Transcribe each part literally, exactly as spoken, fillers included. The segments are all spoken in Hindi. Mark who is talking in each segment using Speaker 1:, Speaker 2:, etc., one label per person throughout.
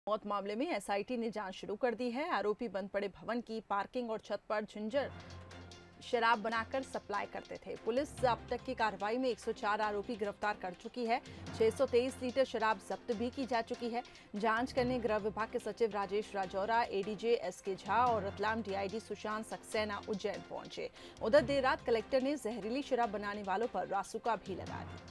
Speaker 1: मौत मामले में एसआईटी ने जांच शुरू कर दी है। आरोपी बंद पड़े भवन की पार्किंग और छत पर जिंजर शराब बनाकर सप्लाई करते थे। पुलिस अब तक की कार्रवाई में एक सौ चार आरोपी गिरफ्तार कर चुकी है। छह सौ तेईस लीटर शराब जब्त भी की जा चुकी है। जांच करने गृह विभाग के सचिव Rajesh Rajora, ADJ S K Jha और रतलाम डीआईजी सुशांत सक्सेना उज्जैन पहुंचे। उधर देर रात कलेक्टर ने जहरीली शराब बनाने वालों पर रासुका भी लगा दी।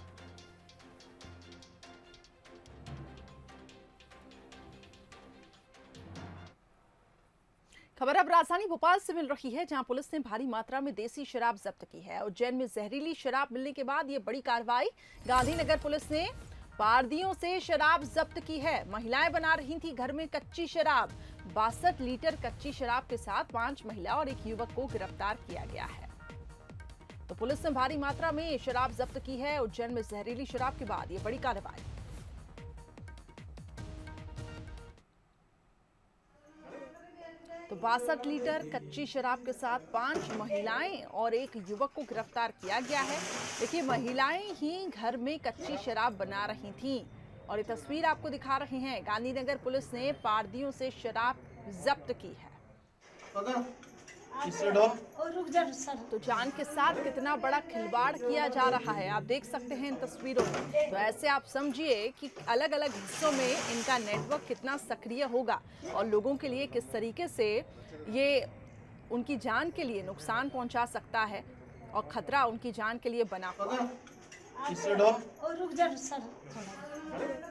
Speaker 1: खबर अब राजधानी भोपाल से मिल रही है, जहां पुलिस ने भारी मात्रा में देसी शराब जब्त की है। उज्जैन में जहरीली शराब मिलने के बाद ये बड़ी कार्रवाई। गांधीनगर पुलिस ने पारदियों से शराब जब्त की है। महिलाएं बना रही थी घर में कच्ची शराब। बासठ लीटर कच्ची शराब के साथ पांच महिला और एक युवक को गिरफ्तार किया गया है। तो पुलिस ने भारी मात्रा में शराब जब्त की है। उज्जैन में जहरीली शराब के बाद ये बड़ी कार्रवाई। तो बासठ लीटर कच्ची शराब के साथ पांच महिलाएं और एक युवक को गिरफ्तार किया गया है। देखिए, महिलाएं ही घर में कच्ची शराब बना रही थीं और ये तस्वीर आपको दिखा रहे हैं। गांधीनगर पुलिस ने पारदियों से शराब जब्त की है। तो जान के साथ कितना बड़ा खिलवाड़ किया जा रहा है, आप देख सकते हैं इन तस्वीरों में। तो ऐसे आप समझिए कि अलग अलग हिस्सों में इनका नेटवर्क कितना सक्रिय होगा और लोगों के लिए किस तरीके से ये उनकी जान के लिए नुकसान पहुंचा सकता है और खतरा उनकी जान के लिए बना हुआ है।